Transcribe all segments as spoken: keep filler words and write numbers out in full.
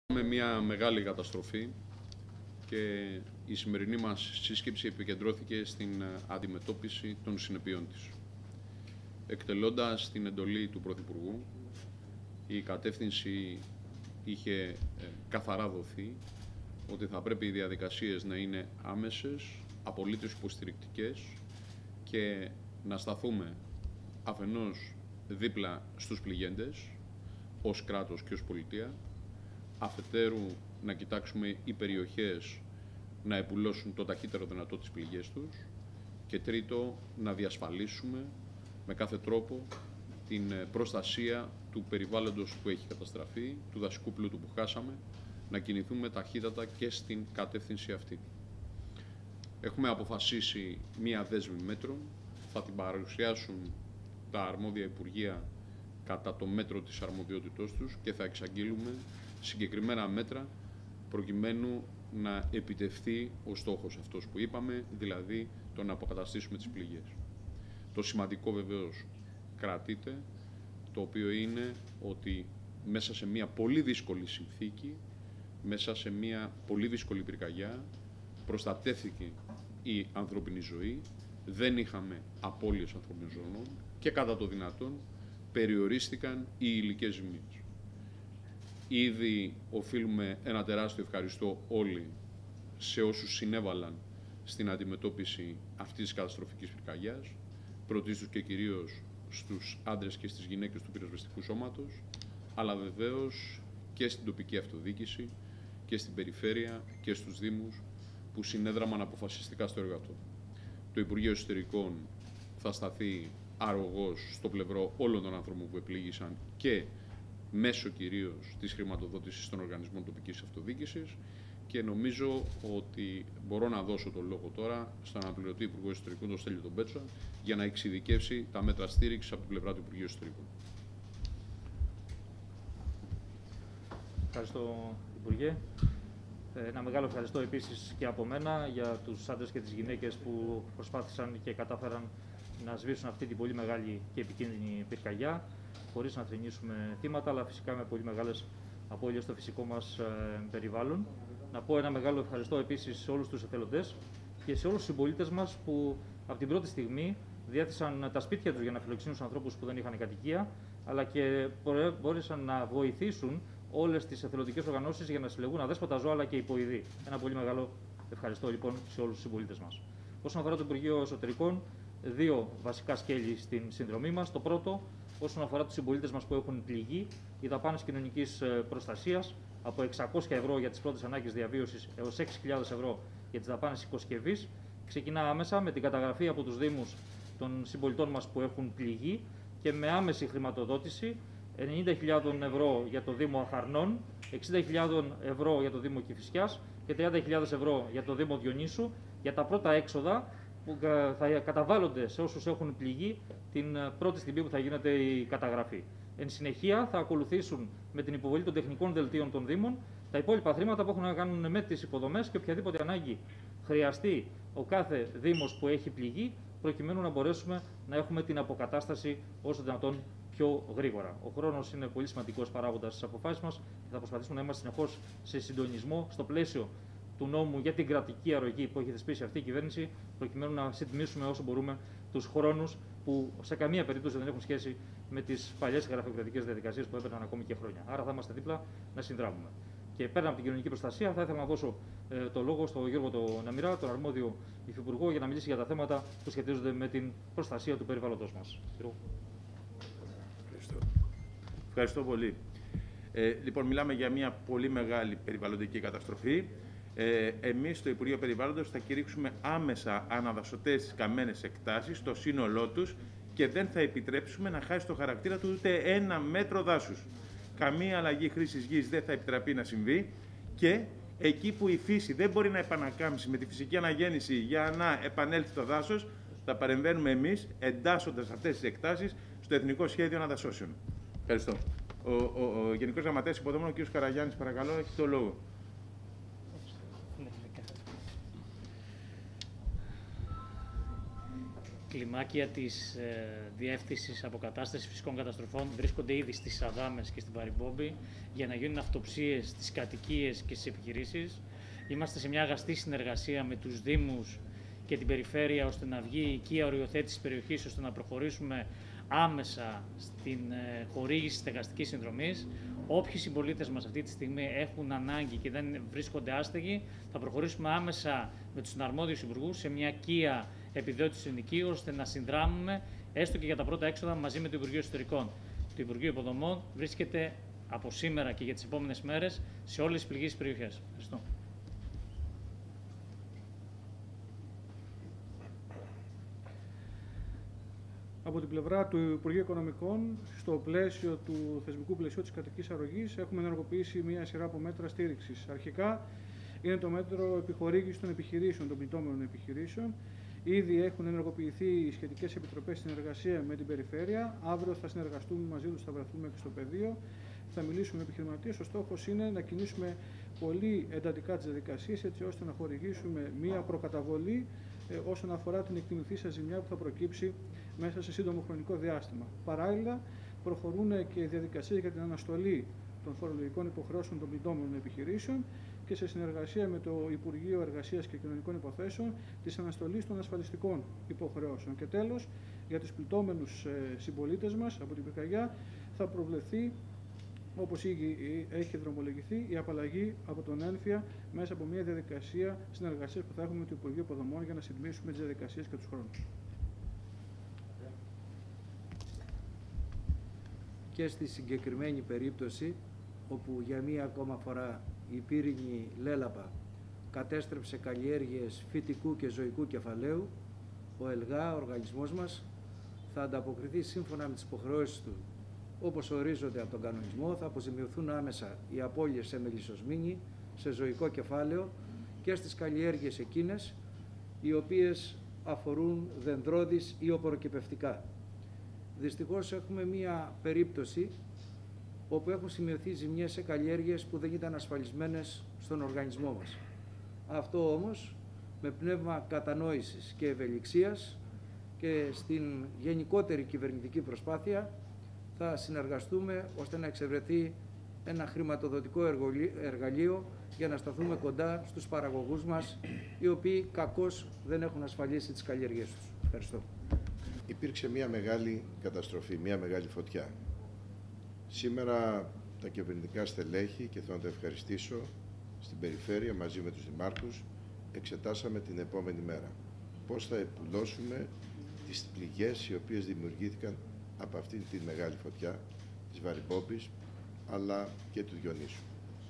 Με μια μεγάλη καταστροφή και η σημερινή μας σύσκεψη επικεντρώθηκε στην αντιμετώπιση των συνεπειών της. Εκτελώντας την εντολή του Πρωθυπουργού, η κατεύθυνση είχε καθαρά δοθεί ότι θα πρέπει οι διαδικασίες να είναι άμεσες, απολύτως υποστηρικτικές και να σταθούμε αφενός δίπλα στους πληγέντες, ως κράτος και ως πολιτεία, αφετέρου να κοιτάξουμε οι περιοχές να επουλώσουν το ταχύτερο δυνατό τις πληγές τους και τρίτο να διασφαλίσουμε με κάθε τρόπο την προστασία του περιβάλλοντος που έχει καταστραφεί, του δασικού πλούτου που χάσαμε, να κινηθούμε ταχύτατα και στην κατεύθυνση αυτή. Έχουμε αποφασίσει μία δέσμη μέτρων, θα την παρουσιάσουν τα αρμόδια υπουργεία κατά το μέτρο της αρμοδιότητός τους και θα εξαγγείλουμε συγκεκριμένα μέτρα προκειμένου να επιτευχθεί ο στόχος αυτός που είπαμε, δηλαδή το να αποκαταστήσουμε τις πληγές. Το σημαντικό βεβαίως κρατείται, το οποίο είναι ότι μέσα σε μια πολύ δύσκολη συνθήκη, μέσα σε μια πολύ δύσκολη πυρκαγιά, προστατεύθηκε η ανθρώπινη ζωή, δεν είχαμε απώλειες ανθρώπινων ζώων και κατά το δυνατόν περιορίστηκαν οι υλικές ζημίες. Ήδη οφείλουμε ένα τεράστιο ευχαριστώ όλοι σε όσους συνέβαλαν στην αντιμετώπιση αυτής της καταστροφικής πυρκαγιάς, πρωτίστως και κυρίως στους άντρες και στις γυναίκες του πυροσβεστικού σώματος, αλλά βεβαίως και στην τοπική αυτοδιοίκηση και στην περιφέρεια και στους δήμους που συνέδραμαν αποφασιστικά στο έργο αυτό. Το Υπουργείο Εσωτερικών θα σταθεί αρρωγός στο πλευρό όλων των ανθρώπων που επλήγησαν και μέσω κυρίως της χρηματοδότησης των οργανισμών τοπικής αυτοδιοίκησης και νομίζω ότι μπορώ να δώσω το λόγο τώρα στον αναπληρωτή Υπουργό Εσωτερικών, τον Στέλιο τον Πέτσα, για να εξειδικεύσει τα μέτρα στήριξης από την πλευρά του Υπουργείου Εσωτερικών. Ευχαριστώ, Υπουργέ. Ένα μεγάλο ευχαριστώ επίσης και από μένα για τους άντρες και τις γυναίκες που προσπάθησαν και κατάφεραν να σβήσουν αυτή την πολύ μεγάλη και επικίνδυνη πυρκαγιά, χωρίς να θρηνήσουμε θύματα, αλλά φυσικά με πολύ μεγάλες απώλειες στο φυσικό μας ε, περιβάλλον. Να πω ένα μεγάλο ευχαριστώ επίσης σε όλους τους εθελοντές και σε όλους τους συμπολίτες μας που από την πρώτη στιγμή διέθεσαν τα σπίτια τους για να φιλοξενούν τους ανθρώπους που δεν είχαν κατοικία, αλλά και μπόρεσαν να βοηθήσουν όλες τις εθελοντικές οργανώσεις για να συλλεγούν αδέσποτα ζώα αλλά και υποειδή. Ένα πολύ μεγάλο ευχαριστώ λοιπόν σε όλους τους συμπολίτες μας. Όσον αφορά το Υπουργείο Εσωτερικών, δύο βασικά σκέλη στην συνδρομή μας. Το πρώτο, όσον αφορά τους συμπολίτες μας που έχουν πληγεί, οι δαπάνες κοινωνικής προστασίας από εξακόσια ευρώ για τις πρώτες ανάγκες διαβίωσης έως έξι χιλιάδες ευρώ για τις δαπάνες οικοσκευής. Ξεκινά άμεσα με την καταγραφή από τους Δήμους των συμπολιτών μας που έχουν πληγεί και με άμεση χρηματοδότηση ενενήντα χιλιάδες ευρώ για το Δήμο Αχαρνών, εξήντα χιλιάδες ευρώ για το Δήμο Κηφισιάς και τριάντα χιλιάδες ευρώ για το Δήμο Διονύσου για τα πρώτα έξοδα που θα καταβάλλονται σε όσους έχουν πληγεί την πρώτη στιγμή που θα γίνεται η καταγραφή. Εν συνεχεία θα ακολουθήσουν με την υποβολή των τεχνικών δελτίων των Δήμων τα υπόλοιπα χρήματα που έχουν να κάνουν με τις υποδομές και οποιαδήποτε ανάγκη χρειαστεί ο κάθε Δήμος που έχει πληγεί, προκειμένου να μπορέσουμε να έχουμε την αποκατάσταση όσο δυνατόν πιο γρήγορα. Ο χρόνος είναι πολύ σημαντικός παράγοντας στις αποφάσεις μας και θα προσπαθήσουμε να είμαστε συνεχώς σε συντονισμό στο πλαίσιο του νόμου για την κρατική αρρωγή που έχει θεσπίσει αυτή η κυβέρνηση, προκειμένου να συντηρήσουμε όσο μπορούμε τους χρόνους που σε καμία περίπτωση δεν έχουν σχέση με τις παλιές γραφειοκρατικές διαδικασίες που έπαιρναν ακόμη και χρόνια. Άρα θα είμαστε δίπλα να συνδράμουμε. Και πέραν από την κοινωνική προστασία, θα ήθελα να δώσω ε, το λόγο στον Γιώργο τον Ναμηρά, τον αρμόδιο υφυπουργό, για να μιλήσει για τα θέματα που σχετίζονται με την προστασία του περιβάλλοντος μας. Ευχαριστώ. Ευχαριστώ πολύ. Ε, λοιπόν, μιλάμε για μια πολύ μεγάλη περιβαλλοντική καταστροφή. Ε, εμείς στο Υπουργείο Περιβάλλοντος θα κηρύξουμε άμεσα αναδασωτές τις καμένες εκτάσεις, στο σύνολό τους, και δεν θα επιτρέψουμε να χάσει το χαρακτήρα του ούτε ένα μέτρο δάσους. Καμία αλλαγή χρήσης γης δεν θα επιτραπεί να συμβεί και εκεί που η φύση δεν μπορεί να επανακάμψει με τη φυσική αναγέννηση για να επανέλθει το δάσος, θα παρεμβαίνουμε εμείς εντάσσοντας αυτές τις εκτάσεις στο Εθνικό Σχέδιο Αναδασώσεων. Ευχαριστώ. Ο, ο, ο Γενικός Γραμματέας Υποδομών, ο κ. Καραγιάννης, παρακαλώ, έχει το λόγο. κλιμάκια της ε, Διεύθυνσης Αποκατάστασης Φυσικών Καταστροφών βρίσκονται ήδη στις Αδάμες και στην Βαρυμπόμπη για να γίνουν αυτοψίες στις κατοικίες και στις επιχειρήσεις. Είμαστε σε μια αγαστή συνεργασία με τους Δήμους και την Περιφέρεια ώστε να βγει η οικία οριοθέτηση της περιοχής, ώστε να προχωρήσουμε άμεσα στην ε, χορήγηση στεγαστικής συνδρομής. Όποιοι συμπολίτες μας αυτή τη στιγμή έχουν ανάγκη και δεν βρίσκονται άστεγοι, θα προχωρήσουμε άμεσα με τους αρμόδιους υπουργούς σε μια οικία επιδότηση ενοικίου, ώστε να συνδράμουμε έστω και για τα πρώτα έξοδα μαζί με το Υπουργείο Εσωτερικών. Το Υπουργείο Υποδομών βρίσκεται από σήμερα και για τις επόμενες μέρες σε όλες τις πληγείς περιοχές. Ευχαριστώ. Από την πλευρά του Υπουργείου Οικονομικών, στο πλαίσιο του θεσμικού πλαισίου της κρατικής αρρωγής, έχουμε ενεργοποιήσει μια σειρά από μέτρα στήριξης. Αρχικά, είναι το μέτρο επιχορήγησης των επιχειρήσεων, των πληττόμενων επιχειρήσεων. Ήδη έχουν ενεργοποιηθεί οι σχετικές επιτροπές στην συνεργασία με την Περιφέρεια. Αύριο θα συνεργαστούμε μαζί τους, θα βρεθούμε και στο πεδίο. Θα μιλήσουμε με επιχειρηματίες. Ο στόχος είναι να κινήσουμε πολύ εντατικά τις διαδικασίες, έτσι ώστε να χορηγήσουμε μία προκαταβολή ε, όσον αφορά την εκτιμηθήσα ζημιά που θα προκύψει μέσα σε σύντομο χρονικό διάστημα. Παράλληλα, προχωρούν και οι διαδικασίες για την αναστολή των φορολογικών υποχρεώσεων των πληττόμενων επιχειρήσεων και σε συνεργασία με το Υπουργείο Εργασίας και Κοινωνικών Υποθέσεων της αναστολής των ασφαλιστικών υποχρεώσεων. Και τέλος, για τους πληττόμενους ε, συμπολίτες μας από την πυρκαγιά θα προβλεφθεί, όπως ήδη έχει δρομολογηθεί, η απαλλαγή από τον ένφια μέσα από μια διαδικασία συνεργασίας που θα έχουμε με το Υπουργείο Υποδομών για να συντηρήσουμε τις διαδικασίες και τους χρόνους. Και στη συγκεκριμένη περίπτωση, όπου για μία ακόμα φορά η πύρινη λέλαπα κατέστρεψε καλλιέργειες φυτικού και ζωικού κεφαλαίου, ο ΕΛΓΑ, ο οργανισμός μας, θα ανταποκριθεί σύμφωνα με τις υποχρεώσεις του, όπως ορίζονται από τον κανονισμό. Θα αποζημιωθούν άμεσα οι απώλειες σε μελισσοσμήνη, σε ζωικό κεφάλαιο και στις καλλιέργειες εκείνες οι οποίες αφορούν δεντρώδεις ή οπωροκυπευτικά. Δυστυχώς έχουμε μία περίπτωση όπου έχουν σημειωθεί ζημιές σε καλλιέργειες που δεν ήταν ασφαλισμένες στον οργανισμό μας. Αυτό όμως, με πνεύμα κατανόησης και ευελιξίας και στην γενικότερη κυβερνητική προσπάθεια, θα συνεργαστούμε ώστε να εξευρεθεί ένα χρηματοδοτικό εργαλείο για να σταθούμε κοντά στους παραγωγούς μας, οι οποίοι κακώς δεν έχουν ασφαλίσει τις καλλιέργειές τους. Ευχαριστώ. Υπήρξε μια μεγάλη καταστροφή, μια μεγάλη φωτιά. Σήμερα τα κυβερνητικά στελέχη, και θέλω να τα ευχαριστήσω, στην Περιφέρεια μαζί με τους δημάρχους, εξετάσαμε την επόμενη μέρα πώς θα επουλώσουμε τις πληγές οι οποίες δημιουργήθηκαν από αυτήν την μεγάλη φωτιά της Βαρυμπόμπης αλλά και του Διονύσου.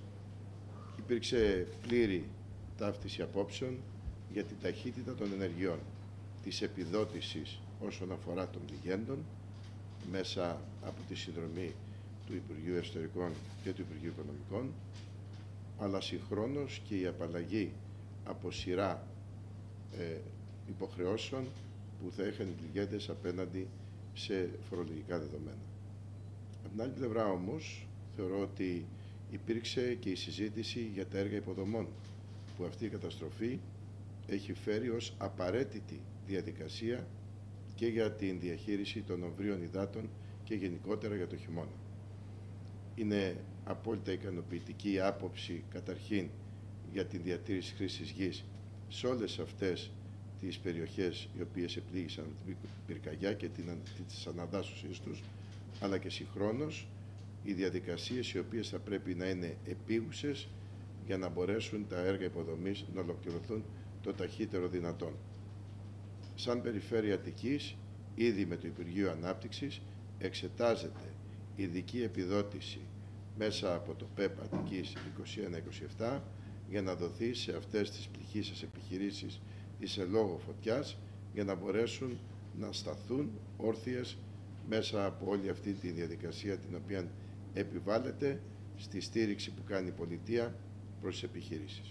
Υπήρξε πλήρη ταύτιση απόψεων για την ταχύτητα των ενεργειών, της επιδότησης όσον αφορά των πληγέντων μέσα από τη συνδρομή του Υπουργείου Εσωτερικών και του Υπουργείου Οικονομικών, αλλά συγχρόνως και η απαλλαγή από σειρά ε, υποχρεώσεων που θα είχαν οι πληγέντες απέναντι σε φορολογικά δεδομένα. Από την άλλη πλευρά όμως, θεωρώ ότι υπήρξε και η συζήτηση για τα έργα υποδομών, που αυτή η καταστροφή έχει φέρει ως απαραίτητη διαδικασία και για την διαχείριση των ομβρίων υδάτων και γενικότερα για το χειμώνα. Είναι απόλυτα ικανοποιητική η άποψη καταρχήν για την διατήρηση χρήσης γης σε όλες αυτές τις περιοχές οι οποίες επλήγησαν την πυρκαγιά και τις αναδάσωσης τους, αλλά και συγχρόνως οι διαδικασίες οι οποίες θα πρέπει να είναι επίγουσες για να μπορέσουν τα έργα υποδομής να ολοκληρωθούν το ταχύτερο δυνατόν. Σαν Περιφέρεια Αττικής, ήδη με το Υπουργείο Ανάπτυξης, εξετάζεται ειδική επιδότηση μέσα από το ΠΕΠ Αττικής είκοσι ένα είκοσι επτά για να δοθεί σε αυτές τις πληγήσεις επιχειρήσεις της ελόγω φωτιάς για να μπορέσουν να σταθούν όρθιες μέσα από όλη αυτή τη διαδικασία την οποία επιβάλλεται στη στήριξη που κάνει η πολιτεία προς τις επιχειρήσεις.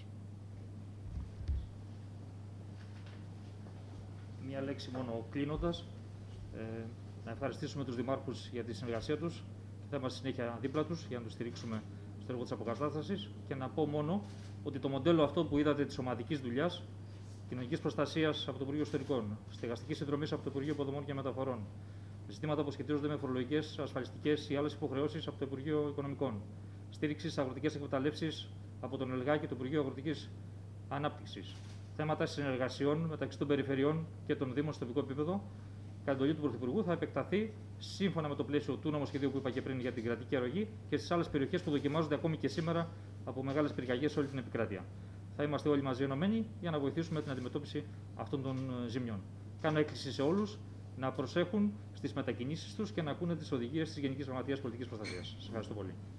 Μία λέξη μόνο κλείνοντας. Ε, να ευχαριστήσουμε τους δημάρχους για τη συνεργασία τους και θα είμαστε συνέχεια δίπλα τους για να τους στηρίξουμε στο έργο της αποκατάστασης, και να πω μόνο ότι το μοντέλο αυτό που είδατε της ομαδικής δουλειάς κοινωνικής προστασίας από το Υπουργείο Εσωτερικών, στεγαστικής συνδρομής από το Υπουργείο Υποδομών και Μεταφορών, ζητήματα που σχετίζονται με φορολογικές, ασφαλιστικές ή άλλες υποχρεώσεις από το Υπουργείο Οικονομικών, στήριξη στις αγροτικές εκμεταλλεύσεις από τον ΕΛΓΑ και το Υπουργείο Αγροτικής Ανάπτυξης, θέματα συνεργασιών μεταξύ των περιφερειών και των Δήμων στο τοπικό επίπεδο. Κατά εντολή του Πρωθυπουργού θα επεκταθεί σύμφωνα με το πλαίσιο του νομοσχεδίου που είπα και πριν για την κρατική αρρωγή και στις άλλες περιοχές που δοκιμάζονται ακόμη και σήμερα από μεγάλες πυρκαγιές σε όλη την επικράτεια. Θα είμαστε όλοι μαζί ενωμένοι για να βοηθήσουμε την αντιμετώπιση αυτών των ζημιών. Κάνω έκκληση σε όλους να προσέχουν στις μετακινήσεις τους και να ακούνε τις οδηγίες της Γενικής Γραμματείας Πολιτικής Προστασίας. Σας ευχαριστώ πολύ.